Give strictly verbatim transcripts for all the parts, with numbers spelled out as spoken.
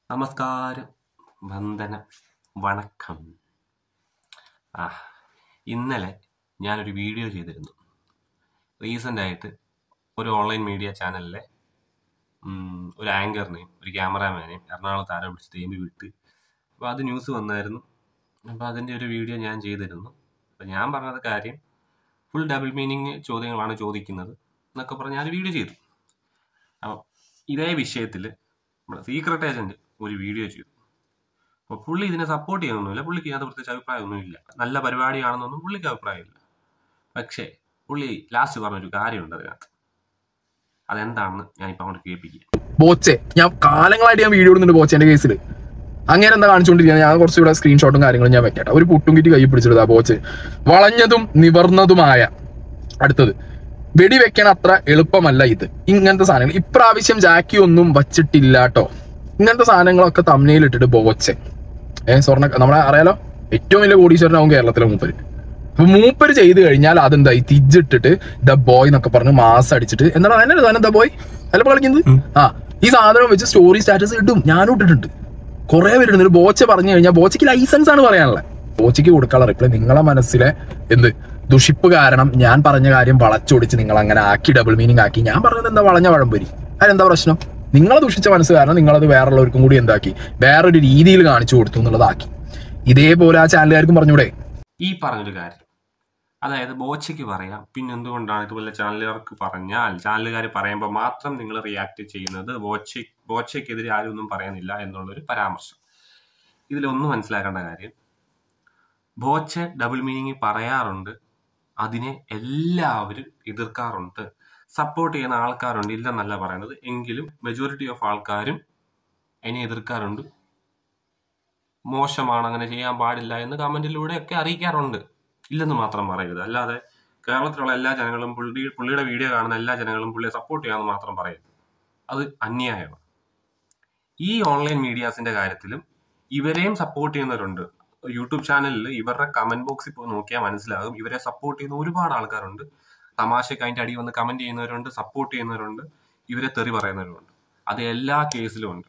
നമസ്കാരം, വന്ദനം, വണക്കം. ആ ഇന്നലെ ഞാനൊരു വീഡിയോ ചെയ്തിരുന്നു. റീസെൻ്റായിട്ട് ഒരു ഓൺലൈൻ മീഡിയ ചാനലിലെ ഒരു ആങ്കറിനെയും ഒരു ക്യാമറാമാനെയും എറണാകുളത്ത് ആരോ പിടിച്ച് തേമ്പി വിട്ട്. അപ്പോൾ അത് ന്യൂസ് വന്നായിരുന്നു. അപ്പോൾ അതിൻ്റെ ഒരു വീഡിയോ ഞാൻ ചെയ്തിരുന്നു. അപ്പോൾ ഞാൻ പറഞ്ഞത് കാര്യം ഫുൾ ഡബിൾ മീനിങ് ചോദ്യങ്ങളാണ് ചോദിക്കുന്നത് എന്നൊക്കെ പറഞ്ഞ് ഞാൻ വീഡിയോ ചെയ്തു. അപ്പോൾ ഇതേ വിഷയത്തിൽ നമ്മുടെ സീക്രട്ട് ഏജൻറ്റ് ഒരു വീഡിയോ ചെയ്തു. അപ്പോൾ പുള്ളി ഇതിനെ സപ്പോർട്ട് ചെയ്യുന്നൊന്നുമില്ല, പുള്ളിക്ക് ഇതിനകത്ത് പ്രത്യേകിച്ച് അഭിപ്രായമൊന്നുമില്ല, നല്ല പരിപാടിയാണെന്നൊന്നും പുള്ളിക്ക് അഭിപ്രായമില്ല. പക്ഷേ പുള്ളി ലാസ്റ്റ് പറഞ്ഞൊരു കാര്യമുണ്ട് അതിനകത്ത്. അതെന്താണെന്ന് ഞാനിപ്പോൾ അങ്ങോട്ട് കേൾപ്പിക്കുക. ബോച്ചെ, ഞാൻ കാലങ്ങളായിട്ട് ഞാൻ വീഡിയോ ഇടുന്നുണ്ട് ബോച്ചേന്റെ കേസിൽ. അങ്ങനെ എന്താ കാണിച്ചുകൊണ്ടിരിക്കുക? ഞാൻ കുറച്ചുകൂടെ സ്ക്രീൻഷോട്ടും കാര്യങ്ങളും ഞാൻ വെക്കട്ടെ. ഒരു പുട്ടും കിറ്റി കൈ പിടിച്ചെടുത്താ ബോച്ച് വളഞ്ഞതും നിവർന്നതുമായ. അടുത്തത്, വെടിവെക്കാൻ അത്ര എളുപ്പമല്ല ഇത്. ഇങ്ങനത്തെ സാധനങ്ങൾ ഇപ്രാവശ്യം ജാക്കി ഒന്നും വച്ചിട്ടില്ല കേട്ടോ. ഇങ്ങനത്തെ സാധനങ്ങളൊക്കെ തമ്മിൽ ഇട്ടിട്ട് ബോച്ചെ ഏഹ് സ്വർണ്ണ നമ്മളെ അറിയാലോ, ഏറ്റവും വലിയ കോടീശ്വരനാവും കേരളത്തിലെ മൂപ്പര്. അപ്പൊ മൂപ്പര് ചെയ്ത് കഴിഞ്ഞാൽ അതെന്തായി തിരിച്ചിട്ടിട്ട് ദ ബോയ് എന്നൊക്കെ പറഞ്ഞ് മാസം അടിച്ചിട്ട് എന്താണ് അതിന്റെ സാധനം ദ ബോയ് അല്ല കളിക്കുന്നത്. ആ ഈ സാധനം വെച്ച് സ്റ്റോറി സ്റ്റാറ്റസ് ഇടും. ഞാനും ഇട്ടിട്ടുണ്ട്, കുറെ പേരുണ്ട്. ബോച്ച പറഞ്ഞു കഴിഞ്ഞാൽ ബോച്ചയ്ക്ക് ലൈസൻസ് ആണ് പറയാനുള്ളത്. ബോച്ചയ്ക്ക് കൊടുക്കാനുള്ള റിപ്ലൈ നിങ്ങളെ മനസ്സിലെ എന്ത് ദുഷിപ്പ് കാരണം ഞാൻ പറഞ്ഞ കാര്യം വളച്ചൊടിച്ച് നിങ്ങൾ അങ്ങനെ ആക്കി ഡബിൾ മീനിങ് ആക്കി. ഞാൻ പറഞ്ഞത് എന്താ വളഞ്ഞ വഴംപൊരി, അതെന്താ പ്രശ്നം? നിങ്ങളെ ദുഷിച്ച മനസ്സ് കാരണം നിങ്ങളത് വേറുള്ളവർക്കും കൂടി എന്താക്കി വേറൊരു രീതിയിൽ കാണിച്ചു കൊടുത്തു എന്നുള്ളതാക്കി. ഇതേപോലെ ആ ചാനലുകാർക്കും പറഞ്ഞൂടെ ഈ പറഞ്ഞൊരു കാര്യം? അതായത് ബോച്ചയ്ക്ക് പറയാം, പിന്നെ എന്തുകൊണ്ടാണ് ഇതുപോലെ ചാനലുകാർക്ക് പറഞ്ഞാൽ ചാനലുകാർ പറയുമ്പോൾ മാത്രം നിങ്ങൾ റിയാക്ട് ചെയ്യുന്നത്? ബോച്ച ബോച്ചയ്ക്കെതിരെ ആരും ഒന്നും പറയുന്നില്ല എന്നുള്ളൊരു പരാമർശം. ഇതിലൊന്നും മനസ്സിലാക്കേണ്ട കാര്യം, ബോച്ച ഡബിൾ മീനിങ് പറയാറുണ്ട്, അതിനെ എല്ലാവരും എതിർക്കാറുണ്ട്, സപ്പോർട്ട് ചെയ്യുന്ന ആൾക്കാരുണ്ട്, ഇല്ലെന്നല്ല പറയുന്നത്. എങ്കിലും മെജോറിറ്റി ഓഫ് ആൾക്കാരും അതിനെ എതിർക്കാറുണ്ട്, മോശമാണ്, അങ്ങനെ ചെയ്യാൻ പാടില്ല എന്ന് കമന്റിലൂടെ ഒക്കെ അറിയിക്കാറുണ്ട്. ഇല്ലെന്ന് മാത്രം പറയരുത്. അല്ലാതെ കേരളത്തിലുള്ള എല്ലാ ജനങ്ങളും പുള്ളി പുള്ളിയുടെ വീഡിയോ കാണുന്ന എല്ലാ ജനങ്ങളും പുള്ളിയെ സപ്പോർട്ട് ചെയ്യാമെന്ന് മാത്രം പറയരുത്. അത് അന്യായമാണ്. ഈ ഓൺലൈൻ മീഡിയാസിന്റെ കാര്യത്തിലും ഇവരെയും സപ്പോർട്ട് ചെയ്യുന്നവരുണ്ട്. യൂട്യൂബ് ചാനലിൽ ഇവരുടെ കമന്റ് ബോക്സിൽ പോയി നോക്കിയാൽ മനസ്സിലാകും, ഇവരെ സപ്പോർട്ട് ചെയ്യുന്ന ഒരുപാട് ആൾക്കാരുണ്ട്. തമാശക്ക് അതിന്റെ അടി വന്ന് കമന്റ് ചെയ്യുന്നവരുണ്ട്, സപ്പോർട്ട് ചെയ്യുന്നവരുണ്ട്, ഇവരെ തെറി പറയുന്നവരുണ്ട്. അത് എല്ലാ കേസിലും ഉണ്ട്.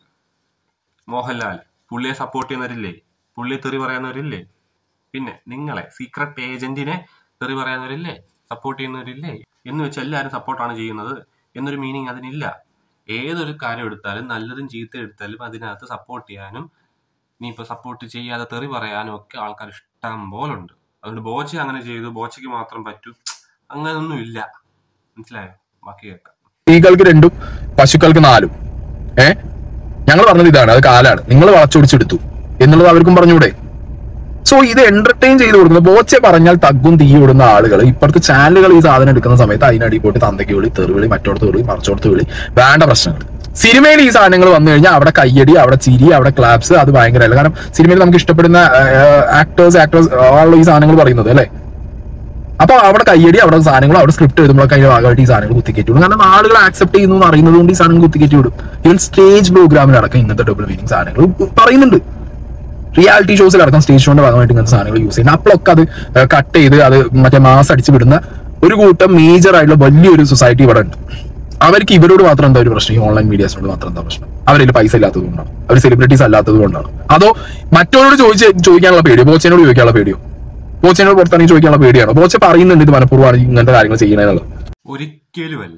മോഹൻലാൽ പുള്ളിയെ സപ്പോർട്ട് ചെയ്യുന്നവരില്ലേ, പുള്ളിയെ തെറി പറയുന്നവരില്ലേ? പിന്നെ നിങ്ങളെ സീക്രട്ട് ഏജന്റിനെ തെറി പറയുന്നവരില്ലേ, സപ്പോർട്ട് ചെയ്യുന്നവരില്ലേ? എന്ന് വെച്ച് എല്ലാവരും സപ്പോർട്ടാണ് ചെയ്യുന്നത് എന്നൊരു മീനിങ് അതിനില്ല. ഏതൊരു കാര്യം എടുത്താലും നല്ലതും ചീത്ത എടുത്താലും അതിനകത്ത് സപ്പോർട്ട് ചെയ്യാനും ഇനിയിപ്പോൾ സപ്പോർട്ട് ചെയ്യാതെ തെറി പറയാനും ഒക്കെ ആൾക്കാർ ഇഷ്ടം പോലുണ്ട്. അതുകൊണ്ട് ബോച്ച അങ്ങനെ ചെയ്തു, ബോച്ചയ്ക്ക് മാത്രം പറ്റൂ, അങ്ങനൊന്നും ഇല്ല. മനസ്സിലായോ? ബാക്കി കേൾക്കാം. സ്ത്രീകൾക്ക് രണ്ടും പശുക്കൾക്ക് നാലും. ഏ ഞങ്ങൾ പറഞ്ഞത് ഇതാണ്, അത് കാലാണ്, നിങ്ങൾ വളച്ചൊടിച്ചെടുത്തു എന്നുള്ളത് അവർക്കും പറഞ്ഞൂടെ? സോ ഇത് എന്റർടൈൻ ചെയ്ത് കൊടുക്കുന്നത്. ബോച്ചെ പറഞ്ഞാൽ തഗ്ഗും തീ ഇടുന്ന ആളുകൾ ഇപ്പുറത്തെ ചാനലുകൾ ഈ സാധനം എടുക്കുന്ന സമയത്ത് അതിനടി പോയിട്ട് തന്തയ്ക്ക് വിളി, തെറിവിളി, മറ്റോടത്ത് വിളി, മറിച്ചോടത്ത് വിളി, വേണ്ട പ്രശ്നങ്ങൾ. സിനിമയിൽ ഈ സാധനങ്ങൾ വന്നു കഴിഞ്ഞാൽ അവിടെ കയ്യടി, അവിടെ ചിരി, അവിടെ ക്ലാപ്സ്, അത് ഭയങ്കരമല്ല. കാരണം സിനിമയിൽ നമുക്ക് ഇഷ്ടപ്പെടുന്ന ആക്ടേഴ്സ് ആക്ടേഴ്സ് ആണല്ലോ ഈ സാധനങ്ങൾ പറയുന്നത് അല്ലെ. അപ്പൊ അവിടെ കയ്യടി, അവിടെ സാധനങ്ങൾ, അവിടെ സ്ക്രിപ്റ്റ് എഴുതുമ്പോഴൊക്കെ അതിന്റെ ഭാഗമായിട്ട് ഈ സാധനങ്ങൾ കുത്തിക്കയറ്റി വിടും. കാരണം ആളുകൾ ആക്സെപ്റ്റ് ചെയ്യുന്നു എന്ന് അറിയുന്നത് കൊണ്ട് ഈ സാധനങ്ങൾ കുത്തിക്കയറ്റി വിടും. ഈവൻ സ്റ്റേജ് പ്രോഗ്രാമിലടക്കം ഇങ്ങനത്തെ ഡബിൾ മീനിങ് സാധനങ്ങൾ പറയുന്നുണ്ട്. റിയാലിറ്റി ഷോസിലടക്കം സ്റ്റേജ് ഷോന്റെ ഭാഗമായിട്ട് ഇങ്ങനത്തെ സാധനങ്ങൾ യൂസ് ചെയ്യുന്നത്. അപ്പോഴൊക്കെ അത് കട്ട് ചെയ്ത് അത് മറ്റേ മാസ് അടിച്ച് വിടുന്ന ഒരു കൂട്ടം മേജർ ആയിട്ടുള്ള വലിയൊരു സൊസൈറ്റി ഇവിടെ ഉണ്ട്. അവർക്ക് ഇവരോട് മാത്രം എന്താ ഒരു പ്രശ്നം? ഈ ഓൺലൈൻ മീഡിയാസിനോട് മാത്രം എന്താ പ്രശ്നം? അവരിൽ പൈസ ഇല്ലാത്തത് കൊണ്ടാണ്, അവർ സെലിബ്രിറ്റീസ് അല്ലാത്തത് കൊണ്ടാണ്, അതോ മറ്റവരോട് ചോദിച്ച് ചോദിക്കാനുള്ള പേടിയോ? ബോച്ചനോട് ചോദിക്കാനുള്ള പേടിയോ? ബോച്ചനോട് പുറത്തിറങ്ങി ചോദിക്കാനുള്ള പേടിയാണോ? ബോച്ച പറയുന്നുണ്ട് ഇത് മനഃപൂർവ്വമാണ് ഇങ്ങനത്തെ കാര്യങ്ങൾ ചെയ്യണമെന്നുള്ളത്. ഒരിക്കലുമല്ല.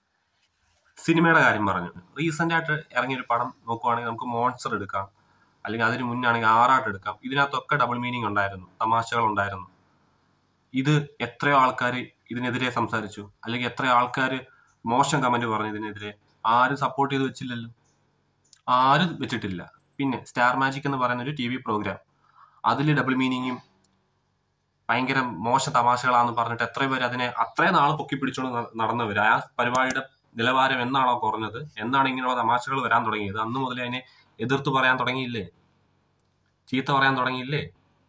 സിനിമയുടെ കാര്യം പറഞ്ഞു, റീസെന്റ് ആയിട്ട് ഇറങ്ങിയൊരു പടം നോക്കുവാണെങ്കിൽ നമുക്ക് മോൺസ്റ്റർ എടുക്കാം, അല്ലെങ്കിൽ അതിന് മുന്നാണെങ്കിൽ ആറാട്ട് എടുക്കാം. ഇതിനകത്തൊക്കെ ഡബിൾ മീനിങ് ഉണ്ടായിരുന്നു, തമാശകൾ ഉണ്ടായിരുന്നു. ഇത് എത്രയോ ആൾക്കാർ ഇതിനെതിരെ സംസാരിച്ചു, അല്ലെങ്കിൽ എത്രയോ ആൾക്കാർ മോശം കമന്റ് പറഞ്ഞു ഇതിനെതിരെ. ആരും സപ്പോർട്ട് ചെയ്ത് വെച്ചില്ലല്ലോ, ആരും വെച്ചിട്ടില്ല. പിന്നെ സ്റ്റാർ മാജിക് എന്ന് പറയുന്ന ഒരു ടി വി പ്രോഗ്രാം, അതിൽ ഡബിൾ മീനിങ്ങും ഭയങ്കര മോശ തമാശകളാന്ന് പറഞ്ഞിട്ട് എത്രയോ പേര് അതിനെ അത്രയും നാൾ പൊക്കി പിടിച്ചുകൊണ്ട് നടന്നവർ. ആ പരിപാടിയുടെ നിലവാരം എന്നാണോ കുറഞ്ഞത്, എന്നാണ് ഇങ്ങനെയുള്ള തമാശകൾ വരാൻ തുടങ്ങിയത്, അന്ന് മുതൽ അതിനെ എതിർത്ത് പറയാൻ തുടങ്ങിയില്ലേ, ചീത്ത പറയാൻ തുടങ്ങിയില്ലേ?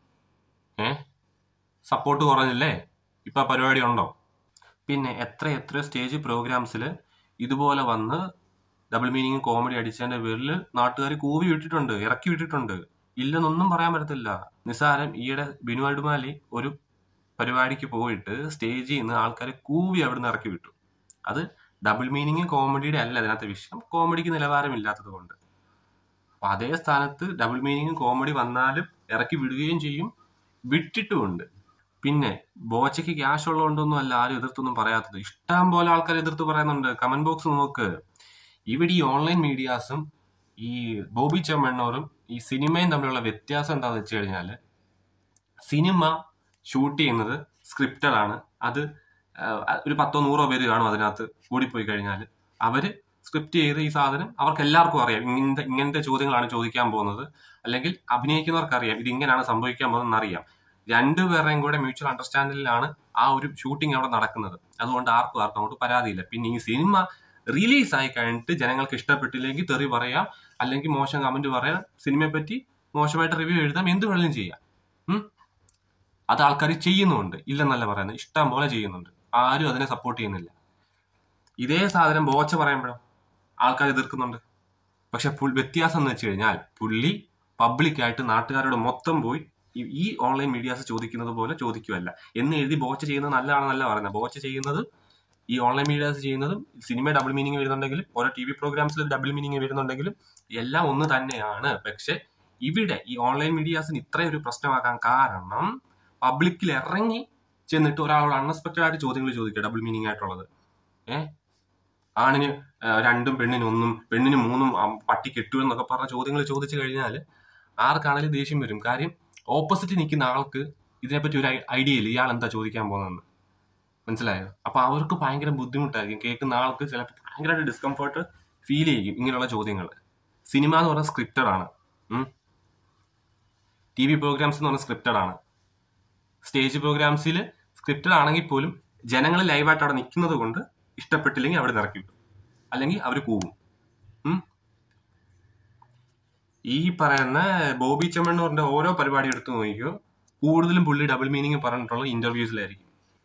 ഏ സപ്പോർട്ട് കുറഞ്ഞില്ലേ? ഇപ്പൊ പരിപാടി ഉണ്ടോ? പിന്നെ എത്ര എത്ര സ്റ്റേജ് പ്രോഗ്രാംസിൽ ഇതുപോലെ വന്ന് ഡബിൾ മീനിങ് കോമഡി അടിച്ചതിന്റെ പേരിൽ നാട്ടുകാർ കൂവി വിട്ടിട്ടുണ്ട്, ഇറക്കി വിട്ടിട്ടുണ്ട്. ഇല്ലെന്നൊന്നും പറയാൻ പറ്റത്തില്ല. നിസ്സാരം ഈയിടെ ബിനു അടിമാലി ഒരു പരിപാടിക്ക് പോയിട്ട് സ്റ്റേജിൽ നിന്ന് ആൾക്കാരെ കൂവി അവിടുന്ന് ഇറക്കി വിട്ടു. അത് ഡബിൾ മീനിങ് കോമഡിയുടെ അല്ല അതിനകത്ത് വിഷയം, കോമഡിക്ക് നിലവാരമില്ലാത്തത് കൊണ്ട്. അപ്പൊ അതേ സ്ഥാനത്ത് ഡബിൾ മീനിങ്ങും കോമഡി വന്നാലും ഇറക്കി വിടുകയും ചെയ്യും, വിട്ടിട്ടുമുണ്ട്. പിന്നെ ബോച്ചയ്ക്ക് ക്യാഷ് ഉള്ളതുകൊണ്ടൊന്നും അല്ല ആരും എതിർത്തൊന്നും പറയാത്തത്. ഇഷ്ടം പോലെ ആൾക്കാർ എതിർത്ത് പറയുന്നുണ്ട്. കമന്റ് ബോക്സ് നോക്ക്. ഇവിടെ ഈ ഓൺലൈൻ മീഡിയാസും ഈ ബോബി ചെമ്മണ്ണൂറും ഈ സിനിമയും തമ്മിലുള്ള വ്യത്യാസം എന്താണെന്ന് വെച്ച് കഴിഞ്ഞാല്, സിനിമ ഷൂട്ട് ചെയ്യുന്നത് സ്ക്രിപ്റ്റഡ് ആണ്. അത് ഒരു പത്തോ നൂറോ പേര് കാണും അതിനകത്ത് കൂടിപ്പോയി കഴിഞ്ഞാൽ. അവര് സ്ക്രിപ്റ്റ് ചെയ്ത് ഈ സാധനം അവർക്ക് എല്ലാവർക്കും അറിയാം ഇങ്ങനത്തെ ഇങ്ങനത്തെ ചോദ്യങ്ങളാണ് ചോദിക്കാൻ പോകുന്നത്, അല്ലെങ്കിൽ അഭിനയിക്കുന്നവർക്ക് അറിയാം ഇത് ഇങ്ങനെയാണ് സംഭവിക്കാൻ പോകുന്നതെന്ന് അറിയാം. രണ്ടുപേരുടെയും കൂടെ മ്യൂച്വൽ അണ്ടർസ്റ്റാൻഡിങ്ങിലാണ് ആ ഒരു ഷൂട്ടിംഗ് അവിടെ നടക്കുന്നത്. അതുകൊണ്ട് ആർക്കും ആർക്കും അങ്ങോട്ട് പരാതിയില്ല. പിന്നെ ഈ സിനിമ റിലീസ് ആയി കഴിഞ്ഞിട്ട് ജനങ്ങൾക്ക് ഇഷ്ടപ്പെട്ടില്ലെങ്കിൽ തെറി പറയാം, അല്ലെങ്കിൽ മോശം കമന്റ് പറയാം, സിനിമയെ പറ്റി മോശമായിട്ട് റിവ്യൂ എഴുതാം, എന്ത് വേണമെങ്കിലും ചെയ്യാം. ഉം അത് ആൾക്കാർ ചെയ്യുന്നുണ്ട്, ഇല്ലെന്നല്ല പറയുന്നത്, ഇഷ്ടം പോലെ ചെയ്യുന്നുണ്ട്. ആരും അതിനെ സപ്പോർട്ട് ചെയ്യുന്നില്ല. ഇതേ സാധനം ബോച്ച പറയുമ്പോഴും ആൾക്കാർ എതിർക്കുന്നുണ്ട്. പക്ഷെ വ്യത്യാസം എന്ന് വെച്ച് കഴിഞ്ഞാൽ പുള്ളി പബ്ലിക്കായിട്ട് നാട്ടുകാരോട് മൊത്തം പോയി ഈ ഓൺലൈൻ മീഡിയാസ് ചോദിക്കുന്നത് പോലെ ചോദിക്കുമല്ല എന്ന് എഴുതി ബോച്ച ചെയ്യുന്നത് നല്ലതാണെന്നല്ല പറയുന്നത്. ബോച്ച ചെയ്യുന്നത് ഈ ഓൺലൈൻ മീഡിയാസ് ചെയ്യുന്നതും സിനിമ ഡബിൾ മീനിങ് വരുന്നുണ്ടെങ്കിലും ഓരോ ടി വി പ്രോഗ്രാംസിൽ ഡബിൾ മീനിങ് വരുന്നുണ്ടെങ്കിലും എല്ലാം ഒന്ന് തന്നെയാണ്. പക്ഷെ ഇവിടെ ഈ ഓൺലൈൻ മീഡിയാസിന് ഇത്രയും ഒരു പ്രശ്നമാക്കാൻ കാരണം പബ്ലിക്കിൽ ഇറങ്ങി ചെന്നിട്ട് ഒരാളോട് അൺഎക്സ്പെക്റ്റഡ് ആയിട്ട് ചോദ്യങ്ങൾ ചോദിക്കുക ഡബിൾ മീനിങ് ആയിട്ടുള്ളത്. ഏഹ് ആണിന് രണ്ടും പെണ്ണിന് ഒന്നും പെണ്ണിന് മൂന്നും പട്ടി കെട്ടു എന്നൊക്കെ പറഞ്ഞ ചോദ്യങ്ങൾ ചോദിച്ചു കഴിഞ്ഞാൽ ആർക്കാണെങ്കിലും ദേഷ്യം വരും. കാര്യം ഓപ്പോസിറ്റ് നിൽക്കുന്ന ആൾക്ക് ഇതിനെപ്പറ്റി ഒരു ഐഡിയ ഇല്ല, ഇയാൾ എന്താ ചോദിക്കാൻ പോകുന്നതെന്ന്. മനസ്സിലായോ? അപ്പൊ അവർക്ക് ഭയങ്കര ബുദ്ധിമുട്ടായിരിക്കും. കേൾക്കുന്ന ആൾക്ക് ചിലപ്പോൾ ഭയങ്കരമായിട്ട് ഡിസ്കംഫർട്ട് ഫീൽ ചെയ്യും ഇങ്ങനെയുള്ള ചോദ്യങ്ങൾ. സിനിമ എന്ന് പറഞ്ഞാൽ സ്ക്രിപ്റ്റഡ് ആണ്, ടി വി പ്രോഗ്രാംസ് എന്ന് പറഞ്ഞാൽ സ്ക്രിപ്റ്റഡ് ആണ്. സ്റ്റേജ് പ്രോഗ്രാംസിൽ സ്ക്രിപ്റ്റഡ് ആണെങ്കിൽ പോലും ജനങ്ങൾ ലൈവായിട്ട് അവിടെ നിൽക്കുന്നത് കൊണ്ട് ഇഷ്ടപ്പെട്ടില്ലെങ്കിൽ അവിടെ ഇറക്കി വിട്ടു, അല്ലെങ്കിൽ അവർ കൂവും. ഈ പറയുന്ന ബോബി ചെമ്മണ്ണൂറിന്റെ ഓരോ പരിപാടി എടുത്തു നോക്കിയോ, കൂടുതലും പുള്ളി ഡബിൾ മീനിങ് പറഞ്ഞിട്ടുള്ള ഇന്റർവ്യൂസിലായിരിക്കും.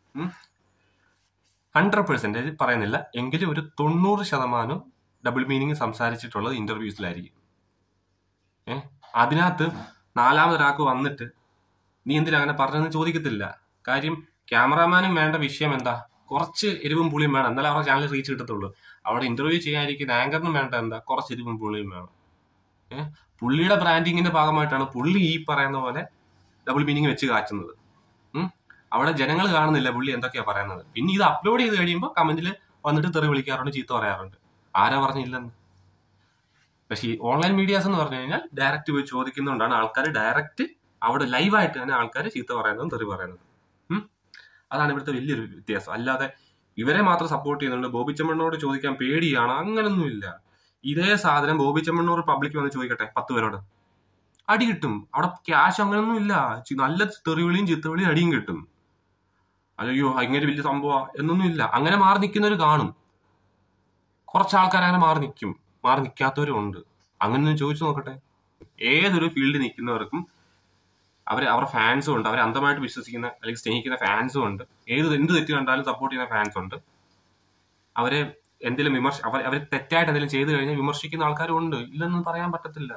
ഹൺഡ്രഡ് പെർസെന്റേജ് പറയുന്നില്ല എങ്കിലും ഒരു തൊണ്ണൂറ് ശതമാനം ഡബിൾ മീനിങ് സംസാരിച്ചിട്ടുള്ളത് ഇന്റർവ്യൂസിലായിരിക്കും. ഏഹ് അതിനകത്ത് നാലാമതൊരാൾക്ക് വന്നിട്ട് നീ എന്തിനാ അങ്ങനെ പറഞ്ഞതെന്ന് ചോദിക്കത്തില്ല. കാര്യം ക്യാമറാമാനും വേണ്ട വിഷയം എന്താ, കുറച്ച് എരിവും പുളിയും വേണം, എന്നാലും അവരുടെ ചാനൽ റീച്ച് കിട്ടത്തുള്ളൂ. അവിടെ ഇന്റർവ്യൂ ചെയ്യാനിരിക്കുന്ന ആങ്കറിനും വേണ്ട എന്താ, കുറച്ച് എരിവും പുളിയും വേണം. ഏഹ് പുള്ളിയുടെ ബ്രാൻഡിങ്ങിന്റെ ഭാഗമായിട്ടാണ് പുള്ളി ഈ പറയുന്ന പോലെ ഡബിൾ മീനിങ് വെച്ച് കാച്ചുന്നത്. ഉം അവിടെ ജനങ്ങൾ കാണുന്നില്ല പുള്ളി എന്തൊക്കെയാ പറയുന്നത്. പിന്നെ ഇത് അപ്ലോഡ് ചെയ്ത് കഴിയുമ്പോൾ കമന്റിൽ വന്നിട്ട് തെറി വിളിക്കാറുണ്ട്, ചീത്ത പറയാറുണ്ട്. ആരാ പറഞ്ഞില്ലെന്ന്. പക്ഷേ ഈ ഓൺലൈൻ മീഡിയാസ് എന്ന് പറഞ്ഞു കഴിഞ്ഞാൽ ഡയറക്റ്റ് പോയി ചോദിക്കുന്നതുകൊണ്ടാണ് ആൾക്കാർ ഡയറക്റ്റ് അവിടെ ലൈവായിട്ട് തന്നെ ആൾക്കാർ ചീത്ത പറയുന്നതും തെറി പറയുന്നതും. ഉം അതാണ് ഇവിടുത്തെ വലിയൊരു വ്യത്യാസം. അല്ലാതെ ഇവരെ മാത്രം സപ്പോർട്ട് ചെയ്യുന്നുണ്ട്, ബോബി ചെമ്മണ്ണൂരോട് ചോദിക്കാൻ പേടിയാണ്, അങ്ങനൊന്നുമില്ല. ഇതേ സാധനം ബോബി ചെമ്മണ്ണൂർ പബ്ലിക് വന്ന് ചോദിക്കട്ടെ പത്ത് പേരോട്, അടി കിട്ടും. അവിടെ ക്യാഷ് അങ്ങനൊന്നും ഇല്ല, നല്ല തെറിവിളിയും ചിത്തവിളിയും അടിയും കിട്ടും. അയ്യോ ഇങ്ങനെ വലിയ സംഭവം എന്നൊന്നും ഇല്ല. അങ്ങനെ മാറി നിൽക്കുന്നവർ കാണും, കുറച്ച് ആൾക്കാർ അങ്ങനെ മാറി നിൽക്കും, മാറി നിൽക്കാത്തവരും ഉണ്ട്. അങ്ങനെ ചോദിച്ചു നോക്കട്ടെ. ഏതൊരു ഫീൽഡിൽ നിൽക്കുന്നവർക്കും അവർ അവരുടെ ഫാൻസും ഉണ്ട്, അവരെ അന്ധമായിട്ട് വിശ്വസിക്കുന്ന അല്ലെങ്കിൽ സ്നേഹിക്കുന്ന ഫാൻസും ഉണ്ട്. ഏത് എന്ത് തെറ്റ് കണ്ടാലും സപ്പോർട്ട് ചെയ്യുന്ന ഫാൻസ് ഉണ്ട്. അവരെ എന്തെങ്കിലും വിമർശ അവർ അവർ തെറ്റായിട്ട് എന്തെങ്കിലും ചെയ്തു കഴിഞ്ഞാൽ വിമർശിക്കുന്ന ആൾക്കാരും ഉണ്ട്, ഇല്ലെന്നും പറയാൻ പറ്റത്തില്ല.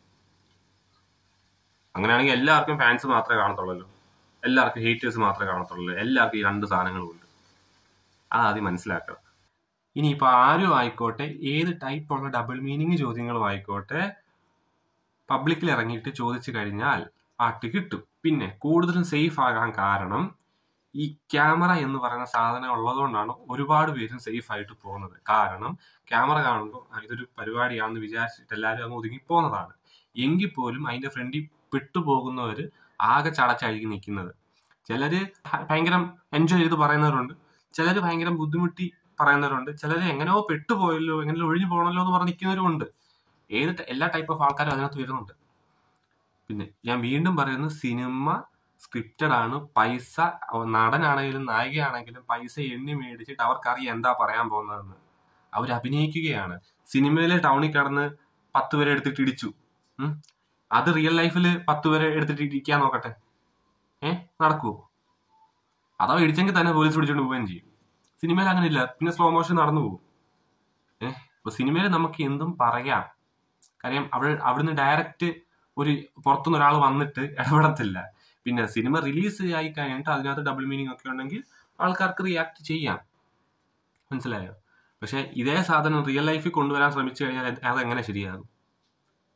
അങ്ങനെയാണെങ്കിൽ എല്ലാവർക്കും ഫാൻസ് മാത്രമേ കാണത്തുള്ളൂ, എല്ലാവർക്കും ഹേറ്റേഴ്സ് മാത്രമേ കാണത്തുള്ളൂ, എല്ലാവർക്കും ഈ രണ്ട് സാധനങ്ങളും ഉണ്ട്. അത് ആദ്യം മനസ്സിലാക്കണം. ഇനിയിപ്പോൾ ആരും ആയിക്കോട്ടെ, ഏത് ടൈപ്പുള്ള ഡബിൾ മീനിങ് ചോദ്യങ്ങളും ആയിക്കോട്ടെ, പബ്ലിക്കിൽ ഇറങ്ങിയിട്ട് ചോദിച്ചു കഴിഞ്ഞാൽ ആട്ട് കിട്ടും. പിന്നെ കൂടുതലും സേഫ് ആകാൻ കാരണം ഈ ക്യാമറ എന്ന് പറയുന്ന സാധനം ഉള്ളതുകൊണ്ടാണ് ഒരുപാട് പേരും സേഫ് ആയിട്ട് പോകുന്നത്. കാരണം ക്യാമറ കാണുമ്പോൾ ഇതൊരു പരിപാടിയാണെന്ന് വിചാരിച്ചിട്ട് എല്ലാവരും അങ്ങ് ഒതുങ്ങി പോകുന്നതാണ്. എങ്കിൽ പോലും അതിന്റെ ഫ്രണ്ടിൽ പെട്ടുപോകുന്നവർ ആകെ ചടച്ചഴുകി നിൽക്കുന്നത്. ചിലര് ഭയങ്കര എൻജോയ് ചെയ്ത് പറയുന്നവരുണ്ട്, ചിലര് ഭയങ്കര ബുദ്ധിമുട്ടി പറയുന്നവരുണ്ട്, ചിലര് എങ്ങനെയോ പെട്ടുപോയല്ലോ, എങ്ങനെ ഒഴിഞ്ഞു പോകണല്ലോ എന്ന് പറഞ്ഞ് നിൽക്കുന്നവരും ഉണ്ട്. ഏത് എല്ലാ ടൈപ്പ് ഓഫ് ആൾക്കാരും അതിനകത്ത് വരുന്നുണ്ട്. പിന്നെ ഞാൻ വീണ്ടും പറയുന്നു, സിനിമ സ്ക്രിപ്റ്റഡ് ആണ്. പൈസ നടനാണെങ്കിലും നായികയാണെങ്കിലും പൈസ എണ്ണി മേടിച്ചിട്ട് അവർക്കറിയാം എന്താ പറയാൻ പോകുന്നതെന്ന്. അവർ അഭിനയിക്കുകയാണ്. സിനിമയിലെ ടൗണിൽ കിടന്ന് പത്ത് പേരെ എടുത്തിട്ട് ഇടിച്ചു, അത് റിയൽ ലൈഫിൽ പത്ത് പേരെ എടുത്തിട്ട് ഇടിക്കാൻ നോക്കട്ടെ, ഏഹ് നടക്കുവോ? അഥവാ ഇടിച്ചെങ്കിൽ തന്നെ പോലീസ് പിടിച്ചോണ്ട് പോവുകയും ചെയ്യും. സിനിമയിൽ അങ്ങനെ ഇല്ല, പിന്നെ സ്ലോ മോഷൻ നടന്നു പോകും. ഏഹ് അപ്പൊ സിനിമയിൽ നമുക്ക് എന്തും പറയാം. കാര്യം അവിടെ അവിടുന്ന് ഡയറക്റ്റ് ഒരു പുറത്തുനിന്ന് ഒരാൾ വന്നിട്ട് ഇടപെടത്തില്ല. പിന്നെ സിനിമ റിലീസ് ആയി കഴിഞ്ഞിട്ട് അതിനകത്ത് ഡബിൾ മീനിങ് ഒക്കെ ഉണ്ടെങ്കിൽ ആൾക്കാർക്ക് റിയാക്ട് ചെയ്യാം, മനസ്സിലായോ? പക്ഷെ ഇതേ സാധനം റിയൽ ലൈഫിൽ കൊണ്ടുവരാൻ ശ്രമിച്ചു കഴിഞ്ഞാൽ അതെങ്ങനെ ശരിയാകും?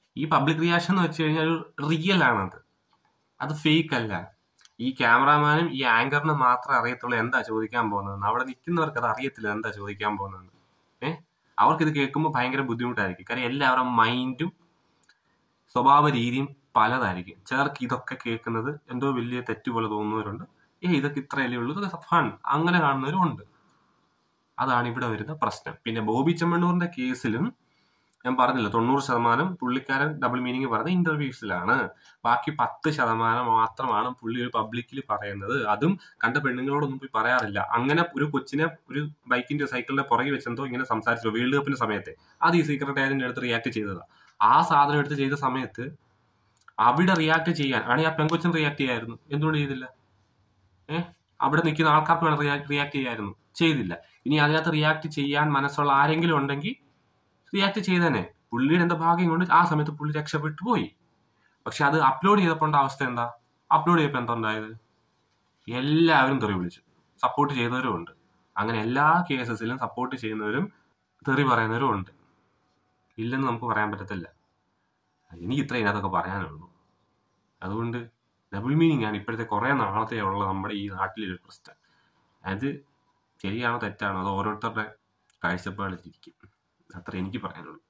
ഈ പബ്ലിക് റിയാക്ഷൻ എന്ന് വെച്ച് കഴിഞ്ഞാൽ ഒരു റിയൽ ആണത്, അത് ഫേക്ക് അല്ല. ഈ ക്യാമറാമാനും ഈ ആങ്കറിനും മാത്രമേ അറിയത്തുള്ളൂ എന്താ ചോദിക്കാൻ പോകുന്നത്. അവിടെ നിൽക്കുന്നവർക്ക് അത് അറിയത്തില്ല എന്താ ചോദിക്കാൻ പോകുന്നത്. ഏഹ് അവർക്കിത് കേൾക്കുമ്പോൾ ഭയങ്കര ബുദ്ധിമുട്ടായിരിക്കും. കാര്യം എല്ലാവരുടെ മൈൻഡും സ്വഭാവ രീതിയും പലതായിരിക്കും. ചിലർക്ക് ഇതൊക്കെ കേൾക്കുന്നത് എന്തോ വലിയ തെറ്റ് പോലെ തോന്നുന്നവരുണ്ട്. ഏ ഇതൊക്കെ ഇത്രയല്ലേ ഉള്ളൂ, ഇതൊക്കെ ഫൺ അങ്ങനെ കാണുന്നവരും ഉണ്ട്. അതാണ് ഇവിടെ വരുന്ന പ്രശ്നം. പിന്നെ ബോബി ചെമ്മണ്ണൂറിന്റെ കേസിലും ഞാൻ പറഞ്ഞില്ല, തൊണ്ണൂറ് ശതമാനം പുള്ളിക്കാരൻ ഡബിൾ മീനിങ് പറയുന്നത് ഇന്റർവ്യൂസിലാണ്. ബാക്കി പത്ത് ശതമാനം മാത്രമാണ് പുള്ളി ഒരു പബ്ലിക്കിൽ പറയുന്നത്. അതും കണ്ട പെണ്ണുങ്ങളോടൊന്നും പോയി പറയാറില്ല. അങ്ങനെ ഒരു കൊച്ചിനെ ഒരു ബൈക്കിന്റെ സൈക്കിളിന്റെ പുറകെ വെച്ചെന്തോ ഇങ്ങനെ സംസാരിച്ചു വേൾഡ് കപ്പിന്റെ സമയത്ത്. അത് ഈ സീക്രട്ട് ഏജന്റ് എടുത്ത് റിയാക്ട് ചെയ്തതാ. ആ സാധനം എടുത്ത് ചെയ്ത സമയത്ത് അവിടെ റിയാക്ട് ചെയ്യാൻ ആണെങ്കിൽ ആ പെങ്കൊച്ചിന് റിയാക്ട് ചെയ്യായിരുന്നു. എന്തുകൊണ്ട് ചെയ്തില്ല? ഏഹ് അവിടെ നിൽക്കുന്ന ആൾക്കാർക്ക് വേണം റിയാക്ട് ചെയ്യായിരുന്നു, ചെയ്തില്ല. ഇനി അതിനകത്ത് റിയാക്ട് ചെയ്യാൻ മനസ്സുള്ള ആരെങ്കിലും ഉണ്ടെങ്കിൽ റിയാക്ട് ചെയ്തേനെ. പുള്ളിയുടെ എന്താ ഭാഗ്യം കൊണ്ട് ആ സമയത്ത് പുള്ളി രക്ഷപ്പെട്ടു പോയി. പക്ഷെ അത് അപ്ലോഡ് ചെയ്തപ്പോണ്ട അവസ്ഥ എന്താ? അപ്ലോഡ് ചെയ്തപ്പോൾ എന്താ ഉണ്ടായത്? എല്ലാവരും തെറി വിളിച്ചു. സപ്പോർട്ട് ചെയ്തവരും ഉണ്ട്. അങ്ങനെ എല്ലാ കേസസിലും സപ്പോർട്ട് ചെയ്യുന്നവരും തെറി പറയുന്നവരും ഉണ്ട്. ഇല്ലെന്ന് നമുക്ക് പറയാൻ പറ്റത്തില്ല. എനിക്ക് ഇത്ര ഇതിനകത്തൊക്കെ പറയാനുള്ളൂ. അതുകൊണ്ട് ഡബിൾ മീനിങ് ആണ് ഇപ്പോഴത്തെ കുറേ നാളത്തെ ഉള്ള നമ്മുടെ ഈ നാട്ടിലൊരു പ്രശ്നം. അത് ശരിയാണോ തെറ്റാണോ അത് ഓരോരുത്തരുടെ കാഴ്ചപ്പാടിലിരിക്കും. അത്ര എനിക്ക് പറയാനുള്ളൂ.